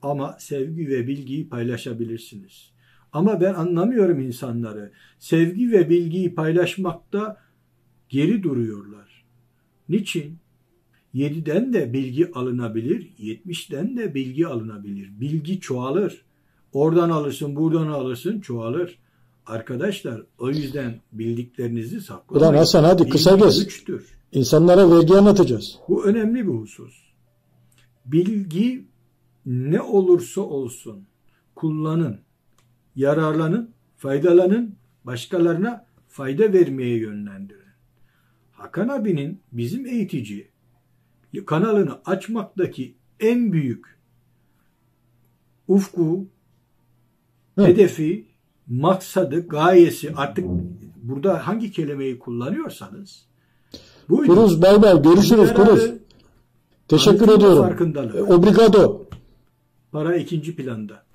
ama sevgi ve bilgiyi paylaşabilirsiniz. Ama ben anlamıyorum insanları. Sevgi ve bilgiyi paylaşmakta geri duruyorlar. Niçin? 7'den de bilgi alınabilir, 70'den de bilgi alınabilir. Bilgi çoğalır. Oradan alırsın, buradan alırsın, çoğalır. Arkadaşlar, o yüzden bildiklerinizi saklamayın. Ulan Hasan hadi kısa kes. Güçtür. İnsanlara vergi anlatacağız. Bu önemli bir husus. Bilgi ne olursa olsun kullanın, yararlanın, faydalanın, başkalarına fayda vermeye yönlendirin. Hakan abinin bizim eğitici kanalını açmaktaki en büyük ufku, hedefi, maksadı, gayesi, artık burada hangi kelimeyi kullanıyorsanız buydu. Kuruz bay bay, görüşürüz Kuruz. Teşekkür ediyorum. Farkındalık. Obrigado. Para ikinci planda.